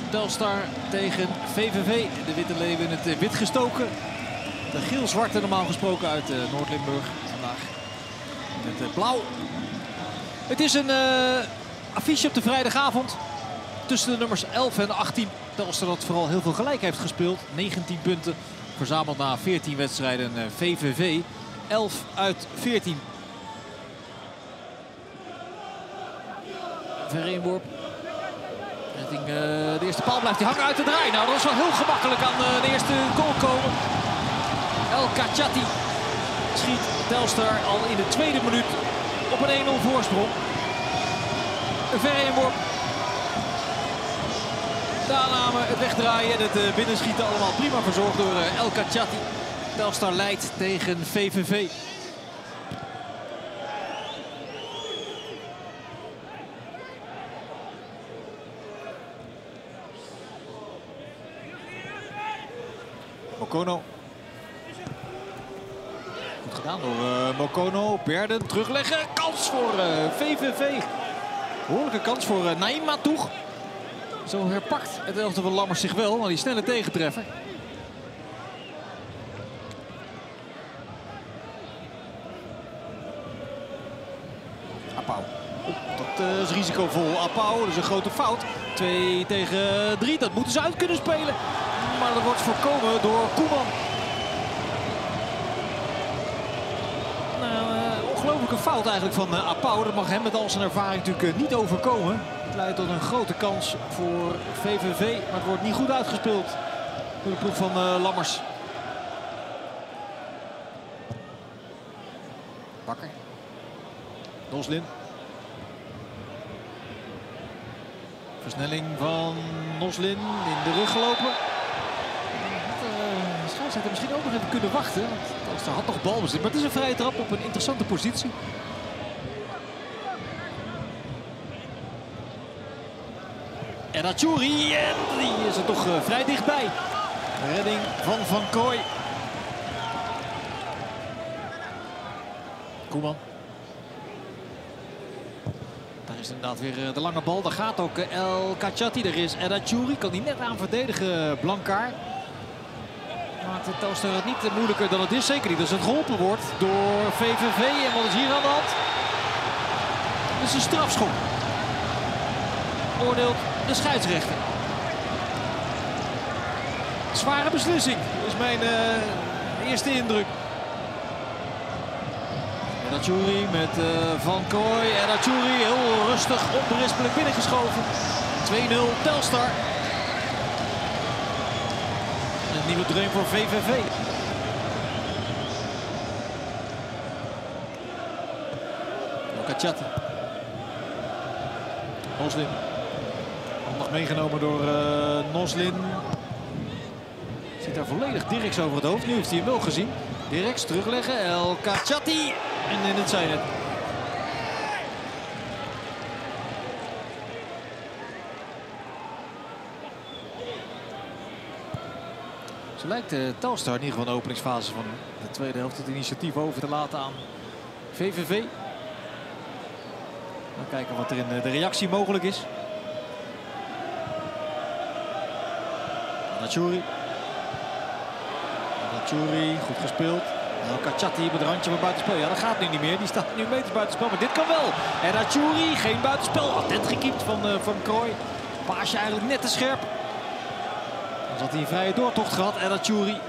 Telstar tegen VVV. De Witte Leeuwen in het wit gestoken. De geel-zwarte normaal gesproken uit Noord-Limburg. Vandaag met het blauw. Het is een affiche op de vrijdagavond. Tussen de nummers 11 en 18. Telstar dat vooral heel veel gelijk heeft gespeeld. 19 punten verzameld na 14 wedstrijden. VVV 11 uit 14. Verre inworp. Richting de eerste paal blijft hij hangen uit de draai. Nou, dat is wel heel gemakkelijk aan de eerste goal komen. El Kachati schiet Telstar al in de tweede minuut op een 1-0 voorsprong. Een verre inworp. De aanname, het wegdraaien en het binnenschieten allemaal prima verzorgd door El Kachati. Telstar leidt tegen VVV. Mokono. Goed gedaan door Mokono. Berden terugleggen. Kans voor VVV. Behoorlijke kans voor Naïm Matoeg. Zo herpakt het elftal van Lammers zich wel, maar die snelle tegentreffer. Apau. Dat is risicovol. Apau, dat is een grote fout. 2 tegen 3, dat moeten ze uit kunnen spelen. Maar dat wordt voorkomen door Koeman. Ongelooflijke fout eigenlijk van Apau. Dat mag hem met al zijn ervaring natuurlijk niet overkomen. Het leidt tot een grote kans voor VVV. Maar het wordt niet goed uitgespeeld door de ploeg van Lammers. Bakker. Noslin. Versnelling van Noslin in de rug gelopen. De scheidsrechter misschien ook nog even kunnen wachten. Want Telstar had nog balbezit. Maar het is een vrije trap op een interessante positie. En Achouri, en die is er toch vrij dichtbij. Redding van Van Kooi. Koeman. Daar is inderdaad weer de lange bal. Daar gaat ook El Kachati. Er is Achouri. Kan hij net aan verdedigen, Blankaar. Maakt de Telstar het niet moeilijker dan het is. Zeker niet als het geholpen wordt door VVV. En wat is hier aan de hand? Het is een strafschop. Oordeelt de scheidsrechter. Zware beslissing, is mijn eerste indruk. En Achouri met Van Kooi. En Achouri heel rustig, onberispelijk binnengeschoven. 2-0 Telstar. Een nieuwe dreun voor VVV. Kachati. Noslin. Handig meegenomen door Noslin. Zit daar volledig Dirks over het hoofd. Nu heeft hij hem wel gezien. Dirks terugleggen. El Kachati. En in het zijnet. Zo lijkt Telstar in ieder geval de openingsfase van de tweede helft het initiatief over te laten aan VVV. Dan kijken wat er in de reactie mogelijk is. Achouri. Achouri, goed gespeeld. El Kachati op het randje van buitenspel. Ja, dat gaat nu niet meer. Die staat nu meters buitenspel, maar dit kan wel. En Achouri, geen buitenspel. Attent gekiept van Krooi. Paasje eigenlijk net te scherp. Dan had hij een vrije doortocht gehad. En Achouri.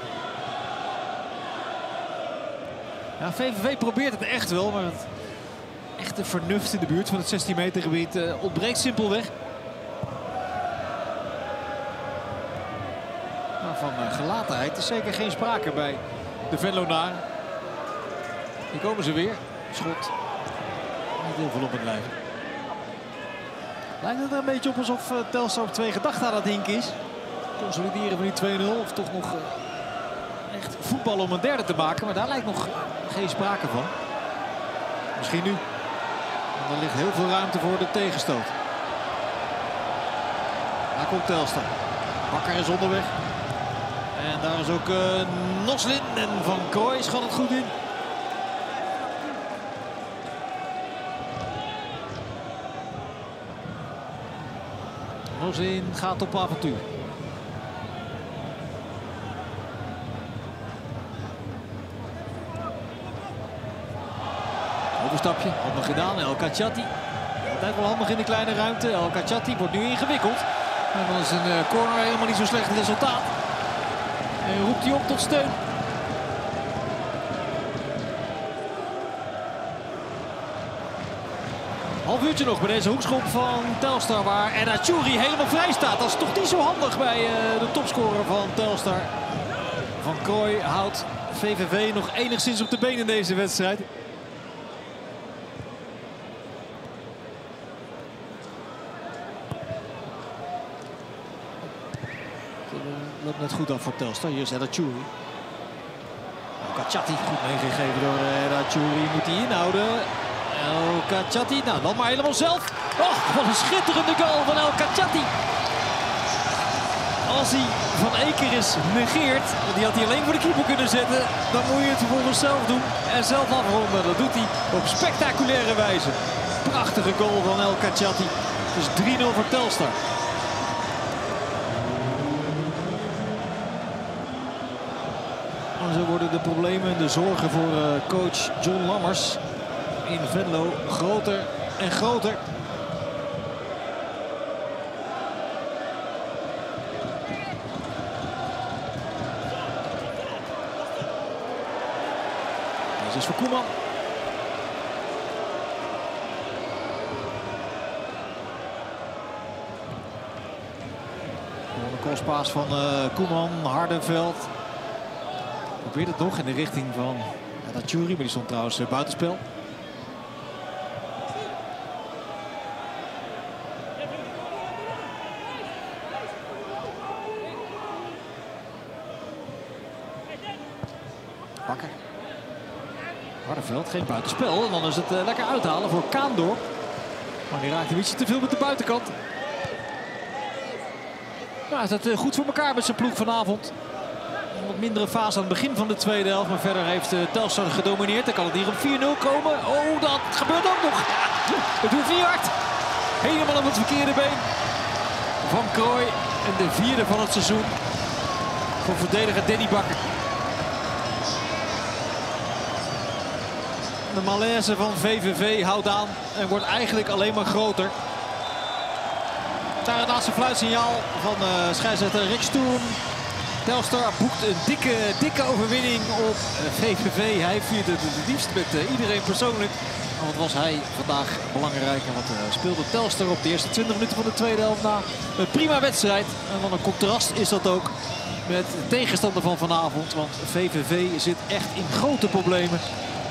Ja, VVV probeert het echt wel, maar het echte vernuft in de buurt van het 16 meter gebied ontbreekt simpelweg. Maar van gelatenheid is zeker geen sprake bij de Venlonaren. Hier komen ze weer. Schot. Niet heel veel op het lijf. Lijkt het er een beetje op alsof Telstar op 2 gedachten aan het hinken is. Consolideren van die 2-0 of toch nog echt voetbal om een derde te maken. Maar daar lijkt nog geen sprake van. Misschien nu. Want er ligt heel veel ruimte voor de tegenstoot. Daar komt Telstar. Bakker is onderweg. En daar is ook Noslin en Van Kooi schat het goed in. Rozin gaat op avontuur. Overstapje, handig gedaan. El Kachati. Altijd wel handig in de kleine ruimte. El Kachati wordt nu ingewikkeld. En dan is een corner helemaal niet zo slecht resultaat. En roept hij op tot steun. Half uurtje nog bij deze hoekschop van Telstar, waar Eda Chouri helemaal vrij staat. Dat is toch niet zo handig bij de topscorer van Telstar. Van Krooi houdt VVV nog enigszins op de been in deze wedstrijd. Loopt net goed af voor Telstar. Hier is Eda Chouri. Kachati goed meegegeven door Eda Chouri. Moet hij inhouden. El Kachati, nou dan maar helemaal zelf. Oh, wat een schitterende goal van El Kachati. Als hij Van Ekeris negeert, die had hij alleen voor de keeper kunnen zetten, dan moet je het vervolgens zelf doen en zelf afronden. Dat doet hij op spectaculaire wijze. Prachtige goal van El Kachati. Dus 3-0 voor Telstar. En zo worden de problemen en de zorgen voor coach John Lammers in Venlo groter en groter. Deze is voor Koeman. Een crosspaas van Koeman, Hardenveld. Probeert het nog in de richting van Eda Chouri, maar die stond trouwens buitenspel. Bakker. Hardenveld, geen buitenspel. En dan is het lekker uithalen voor Kaandorp. Maar die raakt een beetje te veel met de buitenkant. Nou, is dat goed voor elkaar met zijn ploeg vanavond. Een wat mindere fase aan het begin van de tweede helft. Maar verder heeft Telstar gedomineerd. Dan kan het hier op 4-0 komen. Oh, dat gebeurt ook nog. Het doet niet hard. Helemaal op het verkeerde been. Van Krooi. En de vierde van het seizoen. Voor verdediger Danny Bakker. De malaise van VVV houdt aan en wordt eigenlijk alleen maar groter. Daar het laatste fluitsignaal van scheidsrechter Rick Stoen. Telstar boekt een dikke overwinning op VVV. Hij viert het liefst met iedereen persoonlijk. Want was hij vandaag belangrijk en wat speelde Telstar op de eerste 20 minuten van de tweede helft na. Een prima wedstrijd en wat een contrast is dat ook met de tegenstander van vanavond. Want VVV zit echt in grote problemen.